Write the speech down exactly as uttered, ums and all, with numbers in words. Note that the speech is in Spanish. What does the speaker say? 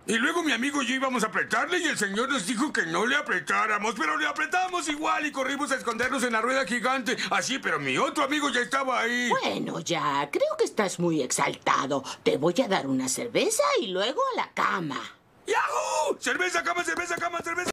Y luego mi amigo y yo íbamos a apretarle y el señor nos dijo que no le apretáramos, pero le apretamos igual y corrimos a escondernos en la rueda gigante. Así, pero mi otro amigo ya estaba ahí. Bueno, ya, creo que estás muy exaltado. Te voy a dar una cerveza y luego a la cama. ¡Yahoo! ¡Cerveza, cama, cerveza, cama, cerveza!